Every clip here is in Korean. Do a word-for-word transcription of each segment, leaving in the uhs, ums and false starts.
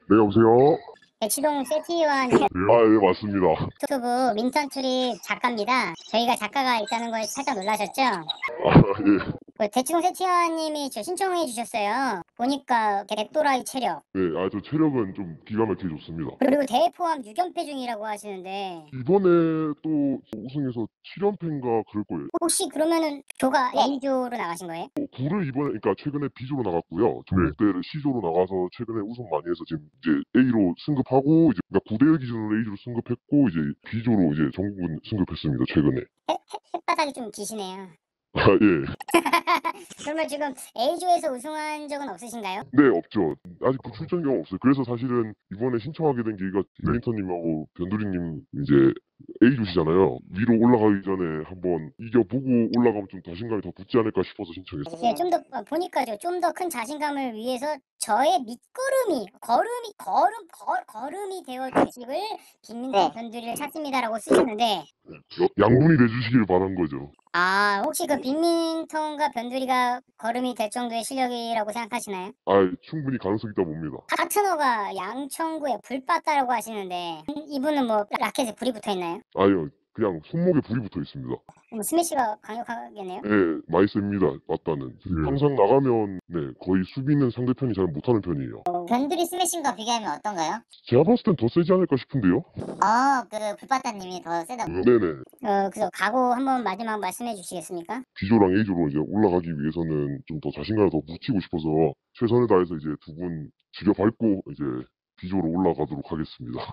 네, 여보세요? 대치동 세티원 네, 아, 예, 맞습니다. 유튜브 민턴 트립 작가입니다. 저희가 작가가 있다는 걸 살짝 놀라셨죠? 아, 예. 그 대치동 세티원님이 저 신청해 주셨어요. 보니까 개또라이 체력. 네, 아, 저 체력은 좀 기가 막히게 좋습니다. 그리고 대회 포함 육 연패 중이라고 하시는데 이번에 또 우승해서 칠 연패인가 그럴 거예요. 혹시 그러면은 조가 A조로 나가신 거예요? 어, 구를 이번에, 그러니까 최근에 B조로 나갔고요. 전국대회를 C조로 나가서 최근에 우승 많이 해서 지금 이제 A로 승급하고, 이제 그러니까 구대회 기준으로 A조로 승급했고, 이제 B조로 이제 전국은 승급했습니다, 최근에. 해, 해, 햇바닥이 좀 기시네요. 아, 예. 그러면 지금 A조에서 우승한 적은 없으신가요? 네, 없죠. 아직 그 출전 경험 없어요. 그래서 사실은 이번에 신청하게 된 계기가 민턴님하고 변두리님 이제 A조시잖아요. 위로 올라가기 전에 한번 이겨보고 올라가면 좀 자신감이 더 붙지 않을까 싶어서 신청했어요. 네, 좀 더 보니까 좀 더 큰 자신감을 위해서 저의 밑거름이 걸음이 걸음 걸, 걸음이 되어주시길 빈민턴 변두리를 찾습니다라고 쓰셨는데 여- 양분이 돼주시길 바란 거죠. 아 혹시 그 빈민턴과 변두리가 걸음이 될 정도의 실력이라고 생각하시나요? 아, 충분히 가능성 있다 봅니다. 파트너가 양천구에 불 빠따라고 하시는데 이분은 뭐 라켓에 불이 붙어 있나요? 아니요, 그냥 손목에 불이 붙어 있습니다. 뭐 스매시가 강력하겠네요. 네, 많이 셉니다. 맞다는. 항상 나가면 네 거의 수비는 상대편이 잘 못하는 편이에요. 변두리 스매싱과 비교하면 어떤가요? 제가 봤을 땐 더 세지 않을까 싶은데요? 어, 그 불빠따님이 더 세다고. 네네. 어, 그래서 각오 한번 마지막 말씀해 주시겠습니까? B조랑 A조로 이제 올라가기 위해서는 좀 더 자신감을 더 붙이고 싶어서 최선을 다해서 이제 두 분 죽여밟고 이제 B조로 올라가도록 하겠습니다.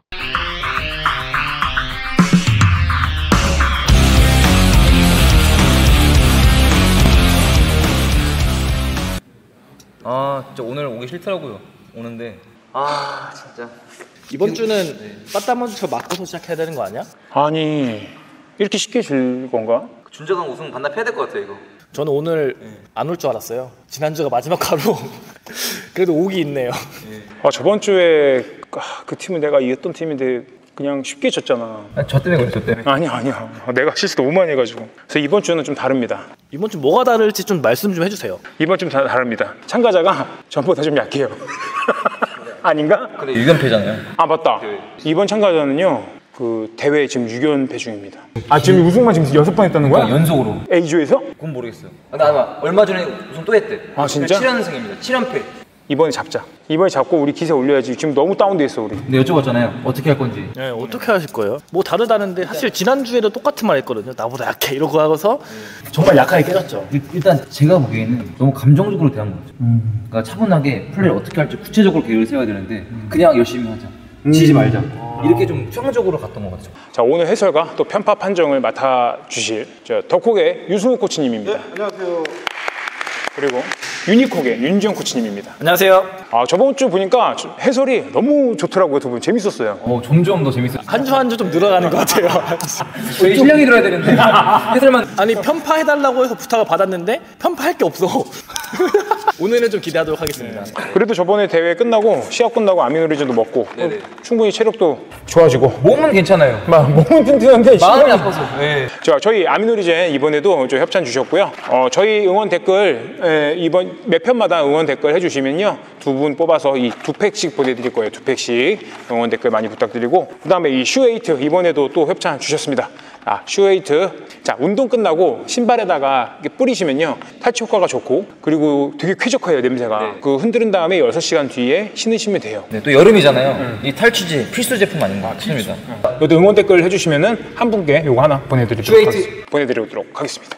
아 진짜 오늘 오기 싫더라고요. 오는데 아 진짜 이번 주는 빠따 먼저 맞고서 시작해야 되는 거 아니야? 아니 이렇게 쉽게 질 건가? 준저강 우승 반납해야 될 것 같아요 이거. 저는 오늘 안 올 줄 알았어요. 지난주가 마지막 하루. 그래도 오기 있네요. 아 저번 주에 아, 그 팀은 내가 이겼던 팀인데 그냥 쉽게 졌잖아. 아, 저 때문에 그래 저 때문에. 아니야 아니야 내가 실수 너무 많이 해가지고. 그래서 이번 주는 좀 다릅니다. 이번 주 뭐가 다를지 좀 말씀 좀 해주세요. 이번 주 다 다릅니다. 참가자가 전보다 좀 약해요. 아닌가? 근데 일 연패잖아요. 아 맞다. 이번 참가자는요 그 대회 지금 육 연패 중입니다. 아 지금 우승만 지금 여섯 번 했다는 거야? 연속으로. A조에서? 그건 모르겠어요. 아, 나 아마 얼마 전에 우승 또 했대. 아, 진짜? 칠 연승입니다. 칠 연패. 이번에 잡자. 이번에 잡고 우리 기세 올려야지. 지금 너무 다운돼 있어 우리. 근데 여쭤봤잖아요. 어떻게 할 건지. 네, 어떻게 하실 거예요? 뭐 다르다는데 사실 지난주에도 똑같은 말 했거든요. 나보다 약해 이러고 하고서 정말 약하게 깨졌죠. 일단 제가 보기에는 너무 감정적으로 대한 거죠. 음. 그러니까 차분하게 플레이를 어떻게 할지 구체적으로 계획을 세워야 되는데 음. 그냥 열심히 하자. 지지 말자. 아. 이렇게 좀 수영적으로 갔던 것 같죠. 자 오늘 해설과 또 편파 판정을 맡아주실 저 덕콕의 유승우 코치님입니다. 네, 안녕하세요. 그리고 유니콕의 윤지영 코치님입니다. 안녕하세요. 아 저번 주 보니까 해설이 너무 좋더라고요. 두 분 재밌었어요. 어, 점점 더 재밌어요. 한 주 한 주 좀 늘어가는 것 같아요. 저희 실력이 들어야 되는데 해설만. 아니 편파해달라고 해서 부탁을 받았는데 편파할 게 없어. 오늘은 좀 기대하도록 하겠습니다. 그래도 저번에 대회 끝나고 시합 끝나고 아미노리즘도 먹고 어, 충분히 체력도 좋아지고 몸은 괜찮아요. 막 몸은 튼튼한데 마음이 시간이- 아파서. 네. 자, 저희 아미노리젠 이번에도 저 협찬 주셨고요. 어, 저희 응원 댓글 에, 이번 몇 편마다 응원 댓글 해주시면요 두 분 뽑아서 이 두 팩씩 보내드릴 거예요. 두 팩씩 응원 댓글 많이 부탁드리고 그 다음에 이 슈에이트 이번에도 또 협찬 주셨습니다. 아, 슈에이트. 자, 운동 끝나고 신발에다가 이렇게 뿌리시면요 탈취 효과가 좋고 그리고 되게 쾌적해요 냄새가. 네. 그 흔드는 다음에 여섯 시간 뒤에 신으시면 돼요. 네, 또 여름이잖아요. 이 탈취제 필수 제품 아닌가 싶습니다. 여기 응원 댓글 해주시면은 한 분께 요거 하나 보내드리도록 슈에이트. 하겠습니다. 보내드리도록 하겠습니다.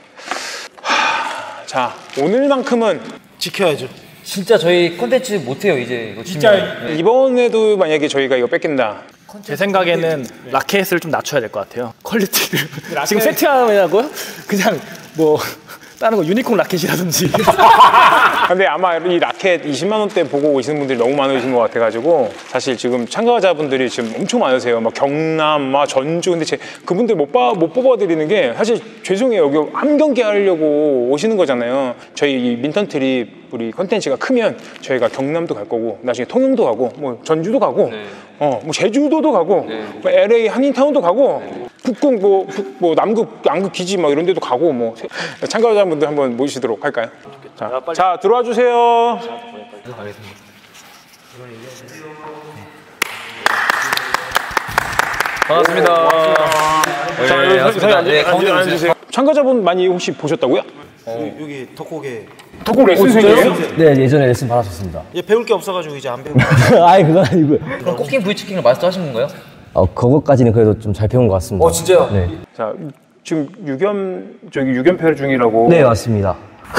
하, 자, 오늘만큼은 지켜야죠. 진짜 저희 콘텐츠 못해요 이제. 이거 진짜 네. 이번에도 만약에 저희가 이거 뺏긴다. 제 생각에는 라켓을 좀 낮춰야 될 것 같아요. 퀄리티를. 지금 세팅하냐고요? 그냥 뭐 다른 거 유니콘 라켓이라든지. 근데 아마 이 라켓 이십만 원대 보고 오시는 분들이 너무 많으신 것 같아가지고 사실 지금 참가자분들이 지금 엄청 많으세요. 막 경남, 막 전주. 근데 제 그분들 못, 봐, 못 뽑아드리는 게 사실 죄송해요. 여기 한 경기 하려고 오시는 거잖아요. 저희 이 민턴 트립 우리 컨텐츠가 크면 저희가 경남도 갈 거고 나중에 통영도 가고 뭐 전주도 가고 네. 어, 뭐 제주도도 가고 네. 뭐 엘에이 한인타운도 가고 네. 북극 뭐, 북, 뭐 남극 남극 기지 막 이런 데도 가고 뭐 참가자분들 한번 모시도록 할까요? 자, 자 들어와 주세요. 가겠습니다. 반갑습니다. 자, 네, 여기 반갑습니다. 앉으- 네, 가운데 앉으- 앉으세요. 앉으세요. 참가자분 많이 혹시 보셨다고요? 여기 덕곡에 덕곡 레슨생이에요? 네, 예전에 레슨 받았었습니다. 예, 배울 게 없어가지고 이제 안 배우고 아이, 그건 아니고요. 그럼 쿠킹 부위치킨을 마스터 하신 건가요? 어, 그거까지는 그래도 좀 잘 배운 것 같습니다. 어, 진짜요? 네. 자, 지금 유겸 저기 유겸패 중이라고. 네, 맞습니다.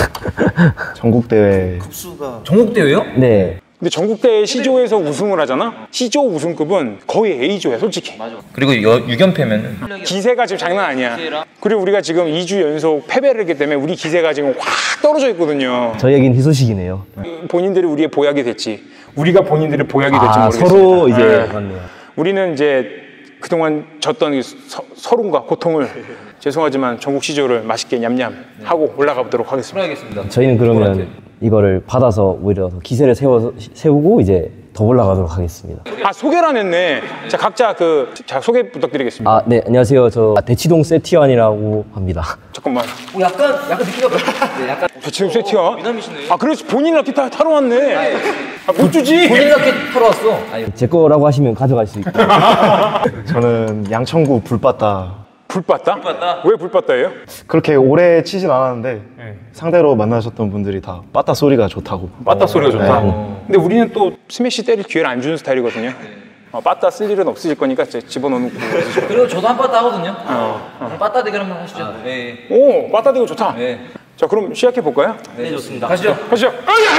전국대회 급수가 전국대회요? 네. 근데 전국대회 C조에서 우승을 하잖아? C조 우승급은 거의 A조야, 솔직히. 그리고 여, 유견패면은 기세가 지금 장난 아니야. 그리고 우리가 지금 이 주 연속 패배를 했기 때문에 우리 기세가 지금 확 떨어져 있거든요. 저희에겐 희소식이네요. 본인들이 우리의 보약이 됐지. 우리가 본인들의 보약이 될지 아, 모르겠습니다. 서로 이제 네. 맞네요. 우리는 이제 그동안 졌던 이 서, 서름과 고통을 죄송하지만 전국 C조를 맛있게 냠냠 하고 올라가 보도록 하겠습니다. 알겠습니다. 저희는 그러면 이거를 받아서 오히려 더 기세를 세워서, 세우고 이제 더 올라가도록 하겠습니다. 아, 소개를 안 했네. 자, 각자 그 자, 소개 부탁드리겠습니다. 아, 네, 안녕하세요. 저 대치동 세티완이라고 합니다. 잠깐만. 오, 약간 약간 느끼가 네, 약간 대치동 세티야? 미남이시네. 아, 그래서 본인 럭키 타, 타러 왔네. 아, 못 주지. 본인 럭키 타러 왔어. 아니, 제 거라고 하시면 가져갈 수 있고. 저는 양천구 불바다. 불봤다? 불봤다? 왜 불봤다예요? 그렇게 오래 치진 않았는데 상대로 만나셨던 분들이 다 빠따 소리가 좋다고. 빠따 소리가 좋다. 네. 근데 우리는 또 스매시 때릴 기회를 안 주는 스타일이거든요. 어, 빠따 쓸 일은 없으실 거니까 이제 집어넣는 거. 그리고 저도 한 빠따 하거든요. 어. 빠따 대결 한번 하시죠. 네. 오, 빠따 대고 좋다. 네. 자, 그럼 시작해 볼까요? 네, 좋습니다. 가시죠. 가시죠.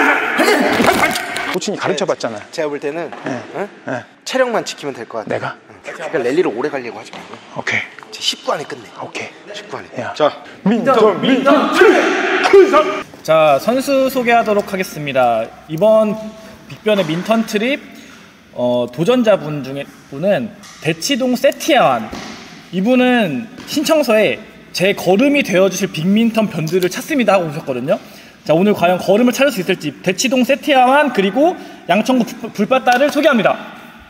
코치님 가르쳐 봤잖아. 제가 볼 때는 응? 체력만 지키면 될 것 같아요. 내가? 그러니까 랠리를 오래 가려고 하지 말고 오케이. 제 십 구 안에 끝내. 오케이. 십 구 안에. 야. 자, 민턴, 민턴, 자, 선수 소개하도록 하겠습니다. 이번 빅변의 민턴 트립 어, 도전자분 중에 분은 대치동 세티아완. 이분은 신청서에 제 걸음이 되어주실 빅민턴 변두를 찾습니다 하고 오셨거든요. 자, 오늘 과연 걸음을 찾을 수 있을지 대치동 세티아완 그리고 양천구 불- 불바다를 소개합니다.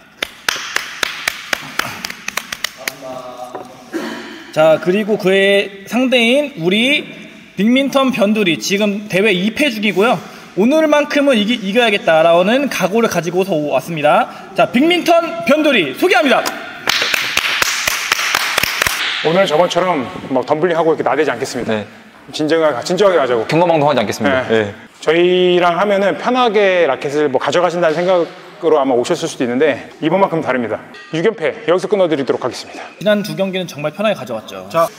자, 그리고 그의 상대인 우리 빅민턴 변두리 지금 대회 이 패 중이고요. 오늘만큼은 이기, 이겨야겠다라는 각오를 가지고서 왔습니다. 자, 빅민턴 변두리 소개합니다. 오늘 저번처럼 막 덤블링하고 이렇게 나대지 않겠습니다. 네. 진정하게, 진정하게 가자고. 경거망동하지 않겠습니다. 네. 네. 저희랑 하면은 편하게 라켓을 뭐 가져가신다는 생각으로 아마 오셨을 수도 있는데 이번만큼 다릅니다. 유견패 여기서 끊어드리도록 하겠습니다. 지난 두 경기는 정말 편하게 가져왔죠. 자,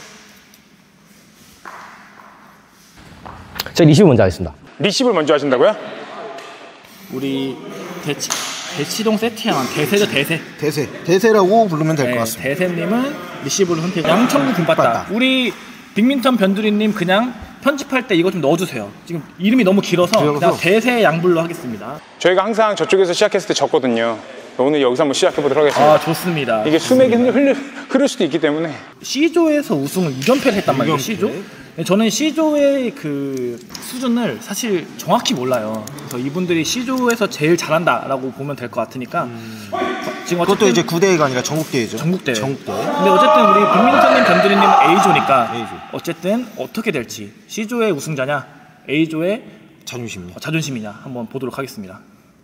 저 리시브 먼저 하겠습니다. 리시브를 먼저 하신다고요? 우리 대치, 대치동 세티아완 대세죠, 대세. 대세. 대세라고 부르면 될 것 네, 같습니다. 대세님은 리시브를 선택. 양천구 군바다. 군바다. 우리 빅민턴 변두리님 그냥 편집할 때 이거 좀 넣어주세요. 지금 이름이 너무 길어서 길어서. 그냥 대세 양불로 하겠습니다. 저희가 항상 저쪽에서 시작했을 때 졌거든요. 오늘 여기서 한번 시작해 보도록 하겠습니다. 아, 좋습니다. 이게 수맥이 흐를, 흐를 수도 있기 때문에 C조에서 우승을 이 연패를 했단 말이에요. C조. 저는 C조의 그 수준을 사실 정확히 몰라요. 그래서 이분들이 C조에서 제일 잘한다라고 보면 될 것 같으니까 지금 그것도 어쨌든 이제 구대회가 아니라 전국대회죠. 전국대회. 전국대회. 근데 어쨌든 우리 빅민턴님, 변두리님은 A조니까 A조. 어쨌든 어떻게 될지 C조의 우승자냐, A조의 자존심입니다. 자존심이냐 한번 보도록 하겠습니다.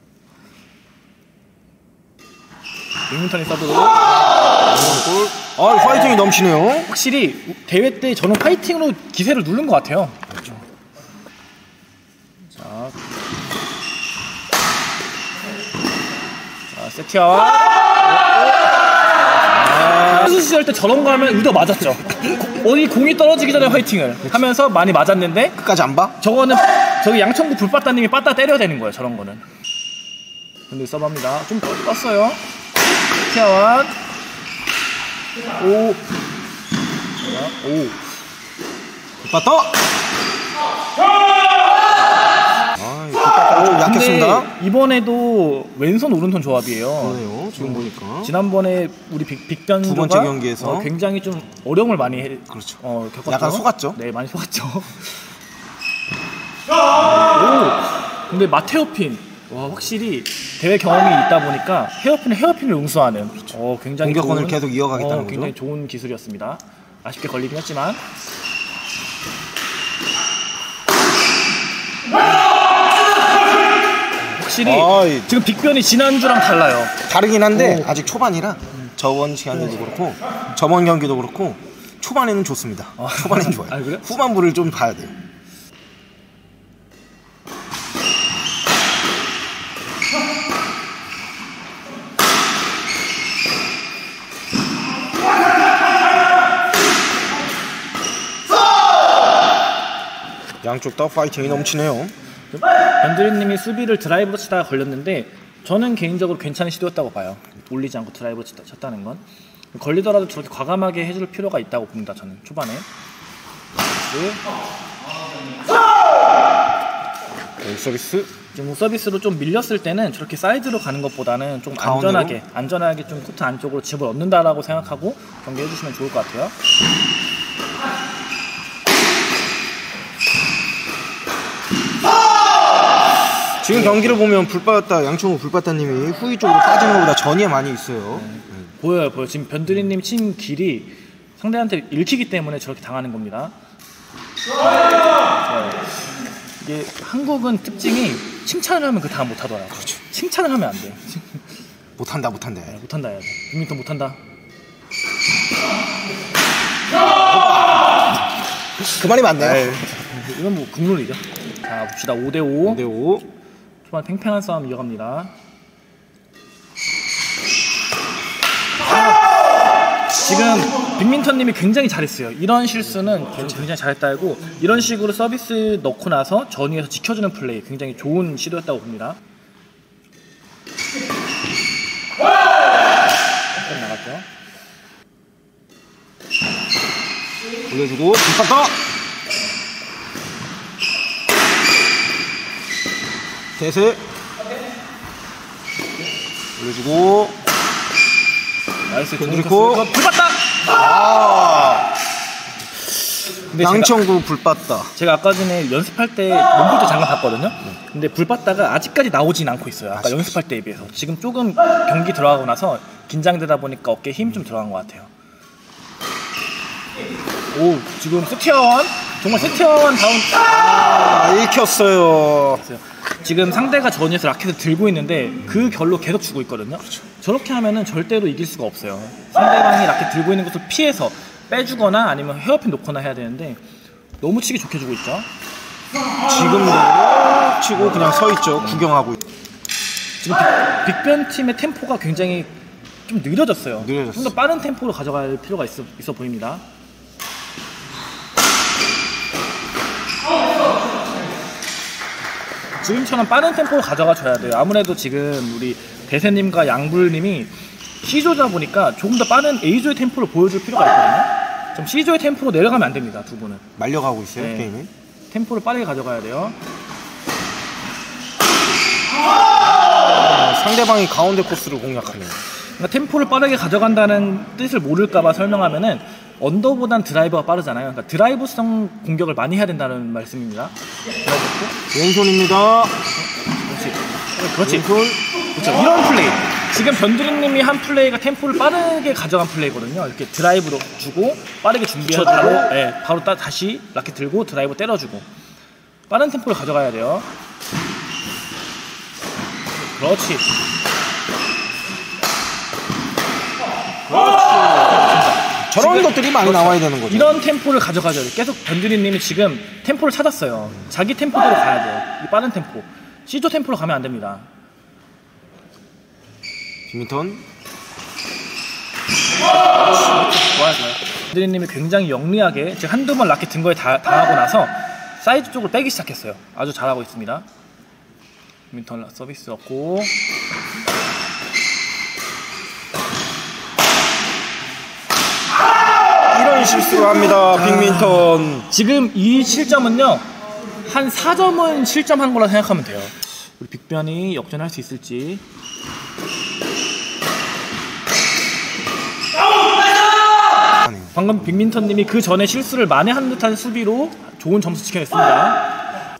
빅민턴이 서브로 아, 파이팅이 넘치네요. 확실히 대회 때 저는 파이팅으로 기세를 누른 것 같아요. 자, 자 세티아와 선수 시절 때 저런 거 하면 의도 맞았죠. 어디 공이 떨어지기 전에 파이팅을 하면서 많이 맞았는데 끝까지 안 봐? 저거는 저기 양천구 불빠따님이 빠따 때려야 되는 거예요. 저런 거는. 근데 서브합니다. 좀 떴어요. 세티아완 오. 오. 봤다. 아, 뒷바퀴가 좀 약했습니다. 근데 이번에도 왼손 오른손 조합이에요. 그러네요. 지금 보니까. 지난번에 우리 빅, 빅변조가 두 번째 경기에서. 어, 굉장히 좀 어려움을 많이 해, 그렇죠. 어, 겪었죠. 약간 속았죠? 네, 많이 속았죠. 오. 근데 마테오핀 와, 확실히 대회 경험이 있다 보니까 헤어핀을 헤어핀을 응수하는 어, 굉장히 공격권을 좋은, 계속 이어가겠다는 어, 거죠. 굉장히 좋은 기술이었습니다. 아쉽게 걸리긴 했지만 확실히 아, 이- 지금 빅변이 지난주랑 달라요. 다르긴 한데 아직 초반이라 저번 시간에도 그렇고 저번 경기도 그렇고 초반에는 좋습니다. 초반에는 좋아요. 아, 그래? 후반부를 좀 봐야 돼요. 양쪽 다 파이팅이 넘치네요. 변두리님이 수비를 드라이브로 치다가 걸렸는데 저는 개인적으로 괜찮은 시도였다고 봐요. 올리지 않고 드라이브로 치다, 쳤다는 건 걸리더라도 저렇게 과감하게 해줄 필요가 있다고 봅니다. 저는 초반에. 네, 서비스. 지금 서비스로 좀 밀렸을 때는 저렇게 사이드로 가는 것보다는 좀 가운데로? 안전하게 안전하게 좀 코트 안쪽으로 집을 얻는다라고 생각하고 경기해 주시면 좋을 것 같아요. 지금 경기를 보면 불빠졌다 양충호 불빠졌다님이 후위 쪽으로 빠지는 것보다 전이에 많이 있어요. 보여요, 보여. 지금 변두리님 친 길이 상대한테 읽히기 때문에 저렇게 당하는 겁니다. 좋아요. 이게 한국은 특징이 칭찬을 하면 그 다음 못하더라고요. 그렇죠. 칭찬을 하면 안 돼요. 못한다 못한다. 네, 못한다 해야 돼. 빅민턴 못한다. 그 말이 맞네요. 네. 이건 뭐 국룰이죠. 자, 봅시다. 오 대 오. 오 대 오. 초반 팽팽한 싸움 이어갑니다. 지금 빅민턴님이 굉장히 잘했어요. 이런 실수는 굉장히 잘했다 하고 이런 식으로 서비스 넣고 나서 전위에서 지켜주는 플레이 굉장히 좋은 시도였다고 봅니다. 나갔죠. 올려주고 불빠졌다. 대세 올려주고 나이스. 건드리고 불봤다. 아 근데 양천구 불빠졌다. 제가 아까 전에 연습할 때 몸풀때 잠깐 봤거든요. 근데 불봤다가 아직까지 나오진 않고 있어요. 아까 연습할 때에 비해서. 지금 조금 경기 들어가고 나서 긴장되다 보니까 어깨에 힘 좀 들어간 것 같아요. 오, 지금 스티어원 정말 스티어원 다운. 아 읽혔어요. 지금 상대가 전위에서 라켓을 들고 있는데 그 결로 계속 주고 있거든요. 저렇게 하면은 절대로 이길 수가 없어요. 상대방이 라켓 들고 있는 것을 피해서 빼주거나 아니면 헤어핀 놓거나 해야 되는데 너무 치기 좋게 주고 있죠. 지금도 치고 그냥 서 있죠. 구경하고 있... 지금 빅, 빅변 팀의 템포가 굉장히 좀 느려졌어요. 느려졌어. 좀 더 빠른 템포로 가져갈 필요가 있어, 있어 보입니다. 지금처럼 빠른 템포로 가져가줘야 돼요. 아무래도 지금 우리 대세님과 양불님이 C조다 보니까 조금 더 빠른 A조의 템포를 보여줄 필요가 있거든요. 좀 C조의 템포로 내려가면 안 됩니다. 두 분은. 말려가고 있어요. 네. 게임이. 템포를 빠르게 가져가야 돼요. 아, 상대방이 가운데 코스를 공략하네요. 그러니까 템포를 빠르게 가져간다는 뜻을 모를까봐 설명하면은 언더보단 드라이버가 빠르잖아요. 그러니까 드라이브성 공격을 많이 해야 된다는 말씀입니다. 왼손입니다. 그렇지. 그렇지. 왼손. 그렇죠. 이런 플레이. 지금 변두리님이 한 플레이가 템포를 빠르게 가져간 플레이거든요. 이렇게 드라이브로 주고 빠르게 준비해서 바로, 네, 바로 따, 다시 라켓 들고 드라이브 때려주고 빠른 템포를 가져가야 돼요. 그렇지. 저런 것들이 많이 나와야 되는 거죠. 이런 템포를 가져가줘야 돼요. 계속 변두리님이 지금 템포를 찾았어요. 자기 템포대로 가야 돼요. 이 빠른 템포. C조 템포로 가면 안 됩니다. 빅민턴. 좋아요, 좋아요. 변두리님이 굉장히 영리하게 지금 한두 번 라켓 든 거에 다, 당하고 나서 사이드 쪽으로 빼기 시작했어요. 아주 잘하고 있습니다. 빅민턴 서비스 넣고 이런 실수를 합니다. 빅민턴. 지금 이 실점은요 한 사 점은 실점한 거라 생각하면 돼요. 우리 빅변이 역전할 수 있을지. 방금 빅민턴님이 그 전에 실수를 만회한 듯한 수비로 좋은 점수 지켜냈습니다.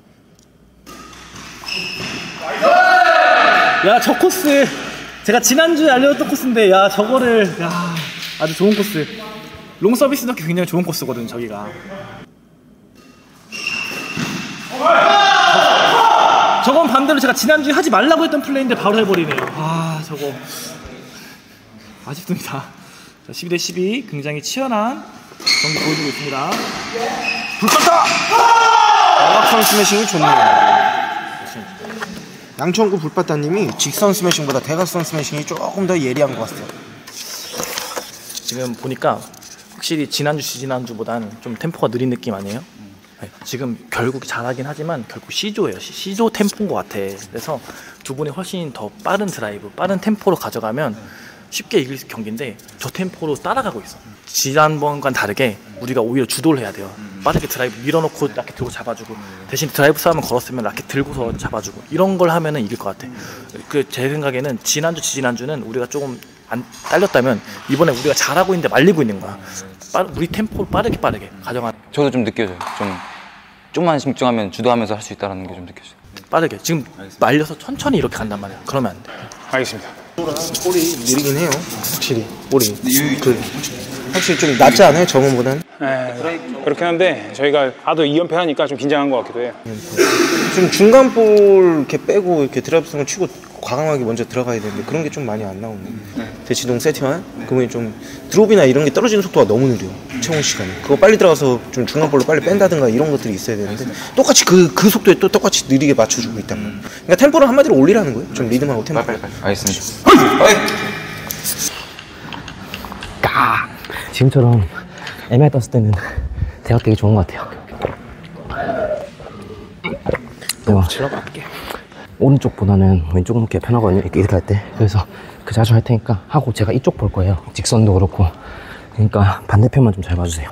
야, 저 코스 제가 지난주에 알려줬던 코스인데 야 저거를 야 아주 좋은 코스. 롱 서비스 넣기 굉장히 좋은 코스거든 저기가. 저건 반대로 제가 지난주에 하지 말라고 했던 플레이인데 바로 해버리네요. 아 저거 아쉽습니다. 자, 십이 대 십이 굉장히 치열한 경기 보여주고 있습니다. 불쳤다! 대각선 스매싱이 좋네요. 양천구 불빠따님이 직선 스매싱보다 대각선 스매싱이 조금 더 예리한 것 같아요. 지금 보니까 확실히 지난주 지난주보다는 좀 템포가 느린 느낌 아니에요? 네, 지금 결국 잘하긴 하지만 결국 C조예요. C조 템포인 것 같아. 그래서 두 분이 훨씬 더 빠른 드라이브, 빠른 템포로 가져가면 쉽게 이길 경기인데 저 템포로 따라가고 있어. 지난번과는 다르게 우리가 오히려 주도를 해야 돼요. 빠르게 드라이브 밀어놓고 라켓 들고 잡아주고 대신 드라이브 싸움을 걸었으면 라켓 들고서 잡아주고 이런 걸 하면은 이길 것 같아. 그 제 생각에는 지난주 지난주는 우리가 조금 안 딸렸다면 이번에 우리가 잘하고 있는데 말리고 있는 거야. 빠, 우리 템포를 빠르게 빠르게 가져가는. 저도 좀 느껴져요. 좀 좀만 집중하면 주도하면서 할 수 있다는 게 좀 느껴져요. 빠르게 지금 말려서 천천히 이렇게 간단 말이야. 그러면 안 돼. 알겠습니다. 볼이 느리긴 해요. 확실히 볼이 그 확실히 좀 낫지 않아요? 저번보다는? 네, 그렇긴 한데 저희가 하도 이 연패 하니까 좀 긴장한 것 같기도 해요. 좀 중간 볼 이렇게 빼고 이렇게 드라이브성을 치고 과감하게 먼저 들어가야 되는데 그런 게 좀 많이 안 나오네. 네. 대치동 세티만 그분이 좀 드롭이나 이런 게 떨어지는 속도가 너무 느려. 채용 시간이. 그거 빨리 들어가서 좀 중간 볼로 빨리 뺀다든가 이런 것들이 있어야 되는데 똑같이 그, 그 속도에 또 똑같이 느리게 맞춰주고 있단 말이야. 그러니까 템포를 한마디로 올리라는 거예요. 좀 리듬하고 템포. 빨리 빨리. 알겠습니다. 까! 지금처럼 애매하게 떴을 때는 대각 되게 좋은 것 같아요. 내가 오른쪽보다는 왼쪽 놓기가 편하거든요. 이렇게, 이렇게 할 때. 그래서 그 자주 할 테니까 하고 제가 이쪽 볼 거예요. 직선도 그렇고. 그러니까 반대편만 좀 잘 봐주세요.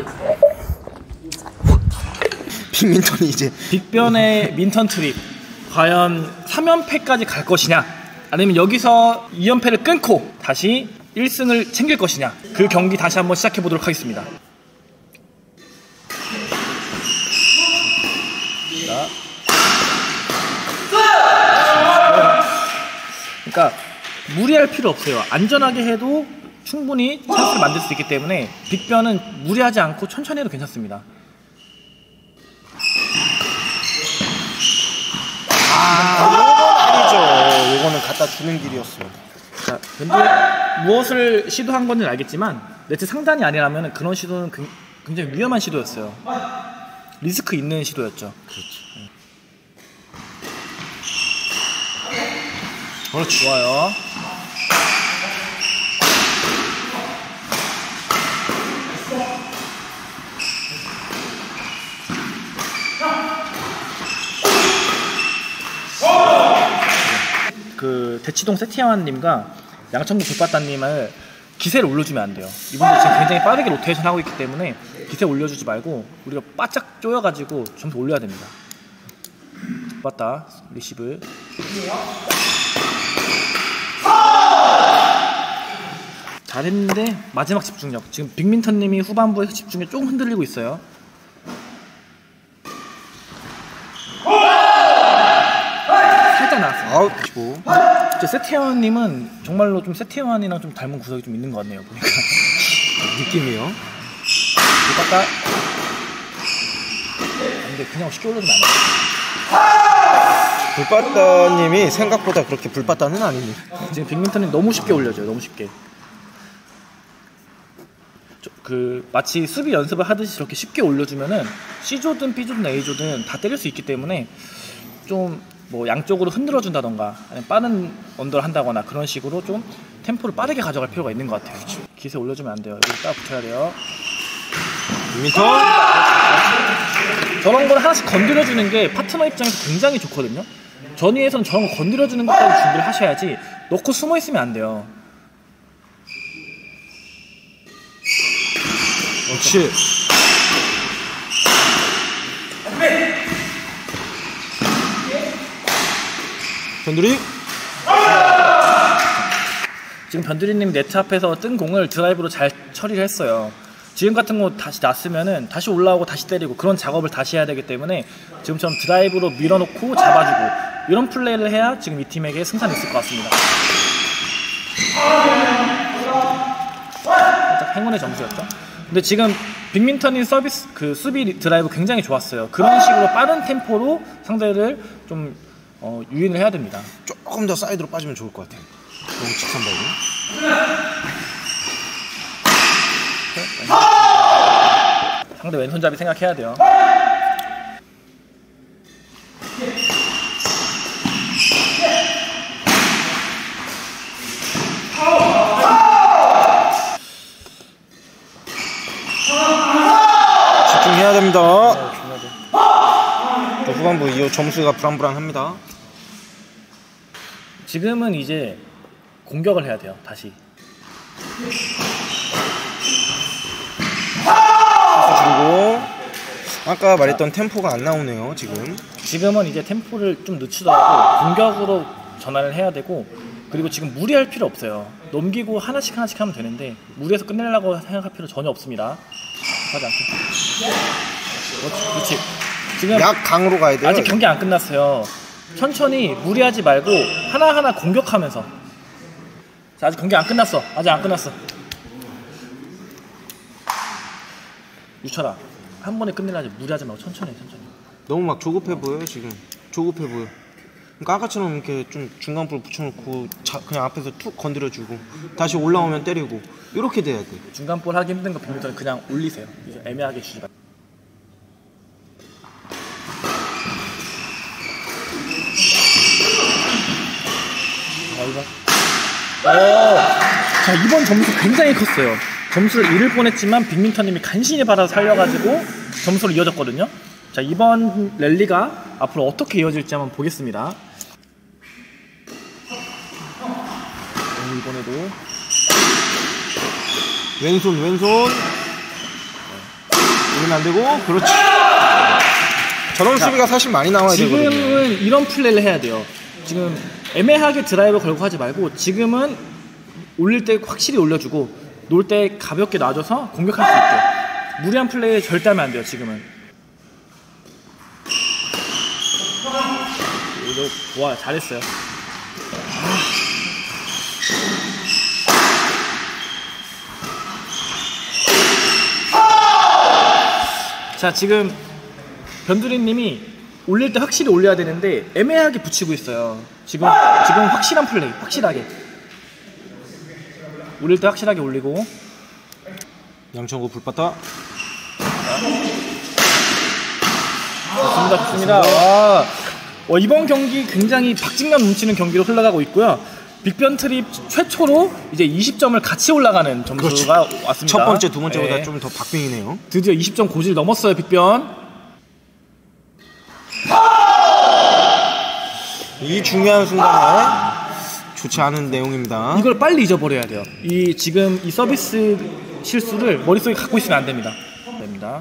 빅민턴이 이제 빅변의 민턴 트립 과연 삼 연패까지 갈 것이냐 아니면 여기서 이 연패를 끊고 다시 일 승을 챙길 것이냐 그 경기 다시 한번 시작해 보도록 하겠습니다. 자. 그러니까 무리할 필요 없어요. 안전하게 해도 충분히 찬스를 만들 수 있기 때문에 빅변은 무리하지 않고 천천히 해도 괜찮습니다. 아, 아니죠. 이거는 갖다 주는 길이었어. 자, 근데 무엇을 시도한 건지는 알겠지만 네트 상단이 아니라면 그런 시도는 굉장히 위험한 시도였어요. 리스크 있는 시도였죠. 그렇죠. 그렇지. 좋아요. 그 대치동 세티아완님과 양천구 불빠따님을 기세를 올려주면 안 돼요. 이분들 지금 굉장히 빠르게 로테이션 하고 있기 때문에 기세 올려주지 말고 우리가 바짝 쪼여가지고 점수 올려야 됩니다. 불빠따 리시브. 잘했는데 마지막 집중력. 지금 빅민턴님이 후반부에 집중력이 조금 흔들리고 있어요. 살짝 나왔어요. 아웃 치고. 진짜 세태환님은 정말로 좀 세태환이랑 좀 닮은 구석이 좀 있는 것 같네요. 보니까 느낌이요. 불빠따. 근데 그냥 쉽게 올려주면 안 돼요. 불빠따님이 생각보다 그렇게 불빠따는 아닙니다. 지금 빅민턴님 너무 쉽게 올려줘요. 너무 쉽게. 저, 그 마치 수비 연습을 하듯이 저렇게 쉽게 올려주면은 C조든 B조든 A조든 다 때릴 수 있기 때문에 좀 뭐 양쪽으로 흔들어 준다던가 아니면 빠른 언더를 한다거나 그런 식으로 좀 템포를 빠르게 가져갈 필요가 있는 것 같아요. 기세 올려주면 안 돼요. 여기 딱 붙여야 돼요. 빅민턴. 저런 걸 하나씩 건드려주는 게 파트너 입장에서 굉장히 좋거든요. 전위에서는 저런 거 건드려주는 것까지 준비를 하셔야지 넣고 숨어 있으면 안 돼요. 그렇지. 변두리. 지금 변두리님 네트 앞에서 뜬 공을 드라이브로 잘 처리를 했어요. 지금 같은 거 다시 놨으면은 다시 올라오고 다시 때리고 그런 작업을 다시 해야 되기 때문에 지금처럼 드라이브로 밀어놓고 잡아주고 이런 플레이를 해야 지금 이 팀에게 승산이 있을 것 같습니다. 살짝 행운의 점수였죠. 근데 지금 빅민턴이 서비스 그 수비 드라이브 굉장히 좋았어요. 그런 식으로 빠른 템포로 상대를 좀 어, 유인을 해야 됩니다. 조금 더 사이드로 빠지면 좋을 것 같아요. 너무 직선발로. 상대 왼손잡이 생각해야 돼요. 집중해야 됩니다. 또 후반부 이후 점수가 불안불안합니다. 지금은 이제 공격을 해야 돼요. 다시. 그리고 아까 말했던 템포가 안 나오네요. 지금. 지금은 이제 템포를 좀 늦추더라도 공격으로 전환을 해야 되고, 그리고 지금 무리할 필요 없어요. 넘기고 하나씩 하나씩 하면 되는데 무리해서 끝내려고 생각할 필요 전혀 없습니다. 하지 않고. 그렇지, 그렇지. 지금 약 강으로 가야 돼요. 아직 경기 안 끝났어요. 천천히 무리하지 말고 하나하나 공격하면서. 자, 아직 경기 안 끝났어. 아직 안 끝났어. 유철아, 한 번에 끝내려지 무리하지 말고 천천히 천천히. 너무 막 조급해 보여요 지금. 조급해 보여. 그러니까 아까처럼 이렇게 좀 중간볼 붙여놓고 자, 그냥 앞에서 툭 건드려주고 다시 올라오면 때리고 이렇게 돼야 돼. 중간볼 하기 힘든 거 빅미터는 그냥 올리세요. 이제 애매하게 주지 말고. 자, 이번. 오, 자, 이번 점수 굉장히 컸어요. 점수를 잃을 뻔했지만 빅민턴님이 간신히 받아서 살려가지고 점수로 이어졌거든요. 자, 이번 랠리가 앞으로 어떻게 이어질지 한번 보겠습니다. 오, 이번에도 왼손 왼손 이러면 안 되고. 그렇지. 저런 자, 수비가 사실 많이 나와야 지금은 되거든요. 이런 플레이를 해야 돼요. 지금 애매하게 드라이브 걸고 하지 말고 지금은 올릴 때 확실히 올려주고 놓을 때 가볍게 놔줘서 공격할 수 있게. 무리한 플레이 절대 하면 안 돼요. 지금은. 이거 좋아, 잘했어요. 자, 지금 변두리님이 올릴 때 확실히 올려야 되는데 애매하게 붙이고 있어요. 지금 지금 확실한 플레이, 확실하게 올릴 때 확실하게 올리고. 양천구 불빠따. 좋습니다, 좋습니다. 와, 어, 이번 경기 굉장히 박진감 넘치는 경기로 흘러가고 있고요. 빅변 트립 최초로 이제 이십 점을 같이 올라가는 점수가 그렇죠. 왔습니다. 첫 번째, 두 번째보다 네. 좀 더 박빙이네요. 드디어 이십 점 고지를 넘었어요, 빅변. 이 중요한 순간에 좋지 않은 내용입니다. 이걸 빨리 잊어버려야 돼요. 이 지금 이 서비스 실수를 머릿속에 갖고 있으면 안 됩니다. 됩니다.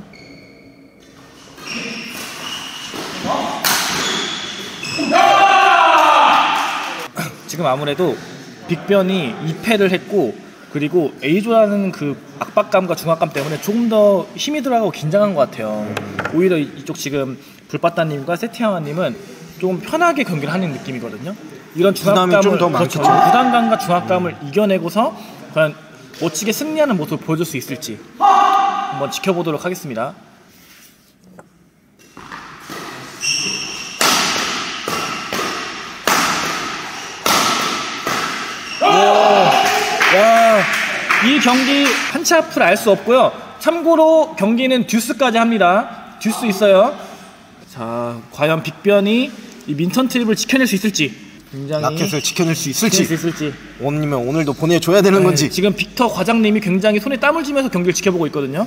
지금 아무래도 빅변이 이 패를 했고, 그리고 A조라는 그 압박감과 중압감 때문에 조금 더 힘이 들어가고 긴장한 것 같아요. 오히려 이쪽 지금 불빠따님과 세티아와님은 좀 편하게 경기를 하는 느낌이거든요. 이런 중압감을, 좀 더 그렇죠. 많겠죠? 부담감과 중압감을 음. 이겨내고서 과연 멋지게 승리하는 모습을 보여줄 수 있을지 한번 지켜보도록 하겠습니다. 야, 이 경기 한치 앞을 알 수 없고요. 참고로 경기는 듀스까지 합니다. 듀스 있어요. 자, 과연 빅변이 이 민턴 트립을 지켜낼 수 있을지, 굉장히 라켓을 지켜낼 수 있을지, 지켜낼 수 있을지. 오늘이면 오늘도 보내줘야 되는 네, 건지. 지금 빅터 과장님이 굉장히 손에 땀을 쥐면서 경기를 지켜보고 있거든요.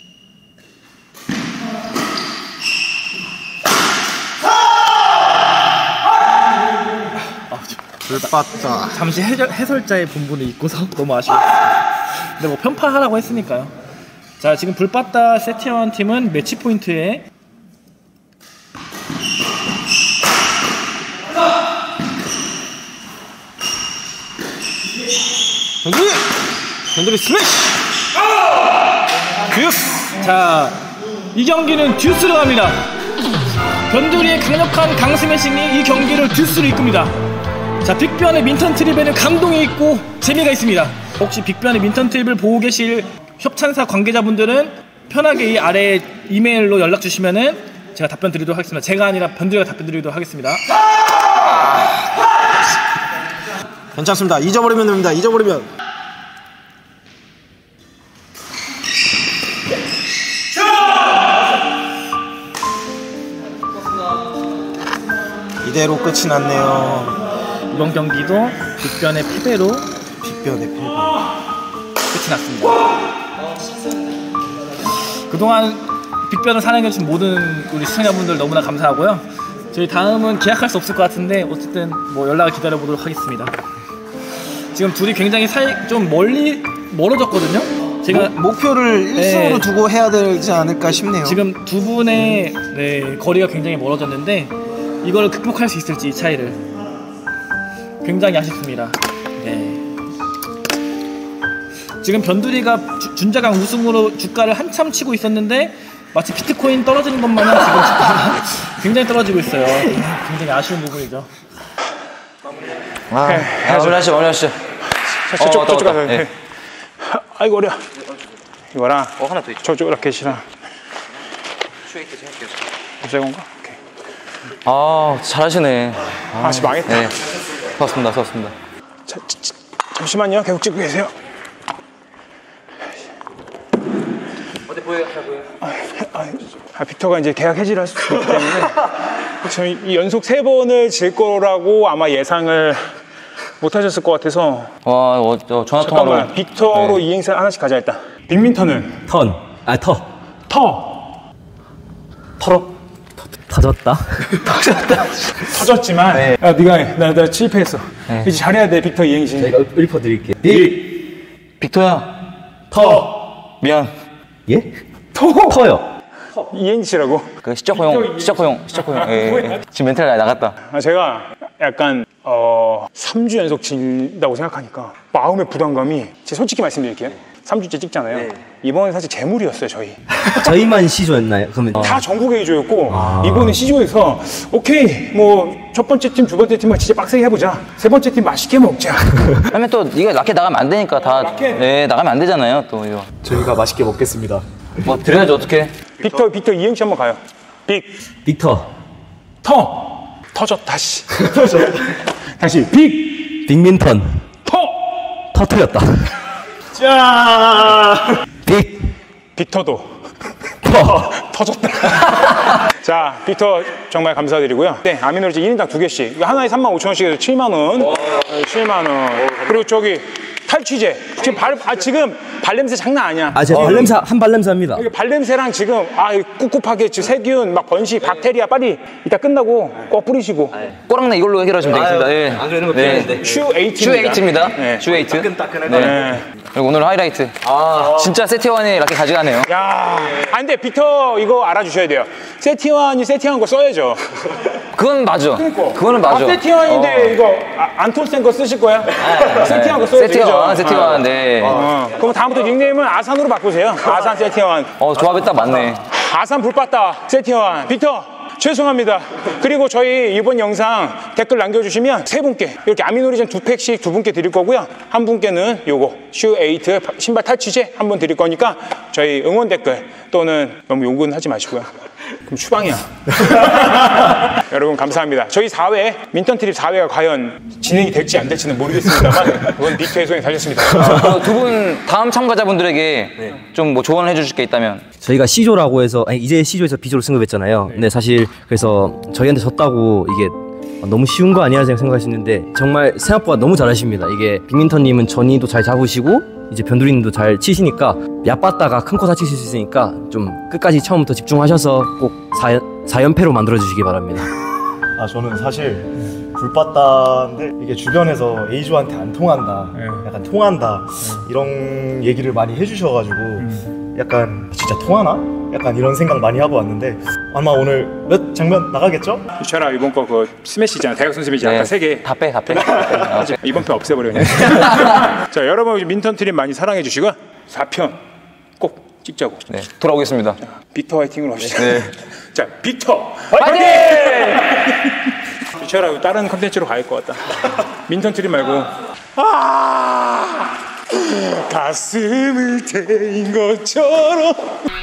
불빠따. 잠시 해설, 해설자의 본분을 잊고서 너무 아쉬워요. 근데 뭐 편파하라고 했으니까요. 자, 지금 불빠따 세티아원 팀은 매치 포인트에 변두리! 변두리 스매시! 듀스! 자, 이 경기는 듀스로 갑니다. 변두리의 강력한 강스매싱이 이 경기를 듀스로 이끕니다. 자, 빅변의 민턴 트립에는 감동이 있고 재미가 있습니다. 혹시 빅변의 민턴 트립을 보고 계실 협찬사 관계자분들은 편하게 이 아래 이메일로 연락 주시면은 제가 답변 드리도록 하겠습니다. 제가 아니라 변두리가 답변 드리도록 하겠습니다. 괜찮습니다. 잊어버리면 됩니다. 잊어버리면. 이대로 끝이 났네요. 이번 경기도 빅변의 패배로 빅변의 패배. 끝이 났습니다. 그동안 빅변을 사랑해주신 모든 우리 시청자분들 너무나 감사하고요. 저희 다음은 계약할 수 없을 것 같은데 어쨌든 뭐 연락을 기다려보도록 하겠습니다. 지금 둘이 굉장히 사이 좀 멀리 멀어졌거든요. 제가 목, 목표를 일 승으로 네. 두고 해야 되지 않을까 싶네요. 지금 두 분의 네, 거리가 굉장히 멀어졌는데 이걸 극복할 수 있을지 이 차이를 굉장히 아쉽습니다. 네. 지금 변두리가 주, 준자강 우승으로 주가를 한참 치고 있었는데 마치 비트코인 떨어지는 것 마냥 지금 주가가 굉장히 떨어지고 있어요. 굉장히 아쉬운 부분이죠. 아, 아 오늘 하시죠, 오늘 하시죠. 저쪽, 저쪽 가서. 네. 아이고, 어려. 이거랑. 어, 하나 더 있죠. 저쪽 라켓이랑. 슈에이트 할게요. 어제 건가? 오케이. 아, 잘하시네. 아, 씨, 망했다. 네. 수고하셨습니다, 수고하셨습니다. 자, 자, 자, 잠시만요. 계속 찍고 계세요. 어디 보여요? 잘 보여요? 아, 아, 빅터가 이제 계약 해지를 할 수 있기 때문에 저희 이 연속 세 번을 질 거라고 아마 예상을 못 하셨을 것 같아서. 와, 어, 저 전화 통화로. 잠깐만, 빅터로 네. 이행사 하나씩 가자 일단. 빅민턴은 턴. 아, 터. 터 털어. 터졌다. 터졌다. 터졌지만 네. 야, 네가 해. 나, 나 실패했어. 네. 이제 잘해야 돼 빅터 이행시. 제가 읊어드릴게요. 빅 빅터야. 터 미안. 예? 토 터요. 이행시라고. 그 시적 허용, 시적 허용, 시적 허용. 예, 예. 지금 멘탈 나갔다. 아, 제가 약간 어 삼 주 연속 진다고 생각하니까 마음의 부담감이 제가 솔직히 말씀드릴게요. 삼 주째 찍잖아요. 이번에 사실 재물이었어요 저희. 저희만 시조였나요? 그러면 다 전국 A조였고 이번에 C조에서 오케이 뭐 첫 번째 팀, 두 번째 팀만 진짜 빡세게 해보자. 세 번째 팀 맛있게 먹자. 하면 또 이거 라켓 나가면 안 되니까 다. 라켓? 네, 나가면 안 되잖아요. 또 이거. 저희가 맛있게 먹겠습니다. 뭐 드려야지 어떻게? 빅터 빅터 이행시 한번 가요. 빅 빅터. 터 터졌다 씨. 다시 빅 빅민턴. 터 터트렸다. 자 빅. 빅터도 터. 터졌다. 자, 빅터 정말 감사드리고요. 네, 아미노리즈 일 인당 두 개씩. 이거 하나에 삼만 오천 원씩에서 칠만 원. 네, 칠만 원. 그리고 저기 탈취제. 지금 발, 아, 지금 발냄새 장난 아니야. 아, 제가 발냄새, 한 발냄새 합니다. 이게 발냄새랑 지금 아 꿉꿉하게 지금 세균 막 번식 박테리아 빨리 이따 끝나고 꼭 뿌리시고. 꼬랑내 이걸로 해결하시면 되겠습니다. 예. 안 그러는 거 필요한데. 슈에이트입니다. 슈에이트입니다. 네. 슈에이트. 따끈따끈하게. 네. 그리고 오늘 하이라이트. 아, 진짜 세티원이 라켓 가져가네요. 야, 아 근데 빅터 이거 알아주셔야 돼요. 세티완이 세팅한 거 써야죠. 그건 맞아. 그러니까. 그거는 맞아. 아, 세티완인데 어. 이거 아, 안톤센 거 쓰실 거야? 세팅한 거 써야죠. 세티원, 세티원. 네. 어. 그럼 다음부터 닉네임은 아산으로 바꾸세요. 아산 세티완. 어, 조합이 딱 맞네. 아산 불빠따 세티완. 빅터 죄송합니다. 그리고 저희 이번 영상 댓글 남겨주시면 세 분께 이렇게 아미노리젠 두 팩씩 두 분께 드릴 거고요. 한 분께는 요거 슈에이트 신발 탈취제 한 번 드릴 거니까 저희 응원 댓글 또는 너무 욕은 하지 마시고요. 그럼 추방이야. 여러분 감사합니다. 저희 사 회 민턴 트립 사 회가 과연 진행이 될지 안 될지는 모르겠습니다만 그건 빅터의 손에 달렸습니다. 두 분 다음 참가자분들에게 좀 뭐 조언을 해주실 게 있다면. 저희가 C조라고 해서 아니, 이제 C조에서 B조로 승급했잖아요. 근데 사실 그래서 저희한테 졌다고 이게 너무 쉬운 거 아니야 생각하시는데 정말 생각보다 너무 잘하십니다. 이게 빅민턴님은 전이도 잘 잡으시고 이제 변두리님도 잘 치시니까 얕봤다가 큰 코 다치실 수 있으니까 좀 끝까지 처음부터 집중하셔서 꼭 사 연패로 만들어 주시기 바랍니다. 아 저는 사실 불빠따인데 이게 주변에서 A조한테 안 통한다, 약간 통한다 이런 얘기를 많이 해주셔가지고 약간 진짜 통하나? 약간 이런 생각 많이 하고 왔는데 아마 오늘 몇 장면 나가겠죠? 유철아 이번 거 그 스매시잖아. 대학 선수이지 아까 세 개. 다 빼, 다 빼. 이번 편 없애버려 그냥. 자 여러분 민턴 트립 많이 사랑해 주시고 사 편 꼭 찍자고. 네, 돌아오겠습니다. 빅터 화이팅으로 합시다. 네. 자 빅터 화이팅! 유철아 다른 컨텐츠로 가야 할 것 같다. 민턴 트립 말고 아 가슴을 대인 것처럼